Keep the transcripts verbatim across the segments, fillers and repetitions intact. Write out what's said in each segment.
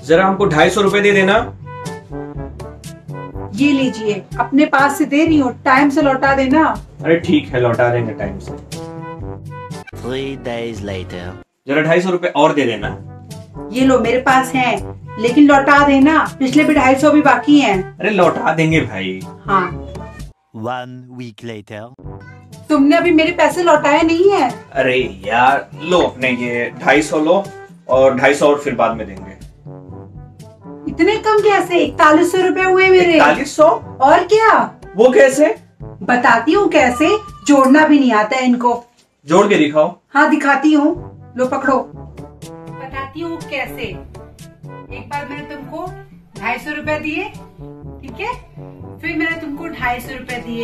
जरा हमको ढाई सौ रुपए दे देना। ये लीजिए, अपने पास से दे रही हूँ, टाइम से लौटा देना। अरे ठीक है, लौटा देंगे टाइम से। Three days later. जरा ढाई सौ रुपए और दे देना। ये लो, मेरे पास है, लेकिन लौटा देना, पिछले भी ढाई सौ भी बाकी हैं। अरे लौटा देंगे भाई। हाँ। One week later. तुमने अभी मेरे पैसे लौटाए नहीं है। अरे यार लो, अपने ये ढाई सौ लो और ढाई सौ और फिर बाद में देंगे। इतने कम कैसे? इकतालीस सौ रुपए हुए मेरे। इकतालीस सौ? और क्या? वो कैसे? बताती हूँ कैसे, जोड़ना भी नहीं आता है इनको। जोड़ के दिखाओ। हाँ दिखाती हूँ, लो पकड़ो। बताती हूँ कैसे। एक बार मैंने तुमको ढाई सौ रुपए दिए, ठीक है, फिर मैंने तुमको ढाई सौ रुपए दिए।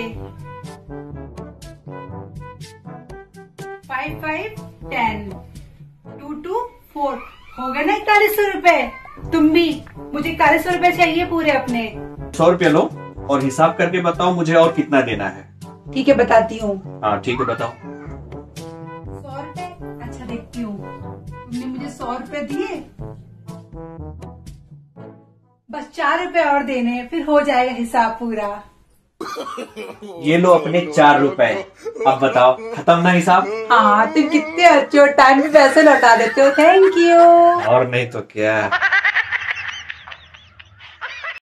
Five five ten, two two four, हो गए ना इकतालीस सौ रुपए। तुम भी, मुझे इकतालीस सौ रुपए चाहिए पूरे अपने। सौ रुपया लो और हिसाब करके बताओ मुझे और कितना देना है। ठीक है बताती हूँ। हाँ ठीक है, बताओ। सौ रुपए? अच्छा देखती हूँ। तुमने मुझे सौ रुपए दिए, बस चार रुपए और देने हैं, फिर हो जाएगा हिसाब पूरा। ये लो अपने चार रुपए। अब बताओ, खत्म ना हिसाब? हाँ तुम कितने अच्छे हो, टाइम पे पैसे लौटा देते हो, थैंक यू। और नहीं तो क्या।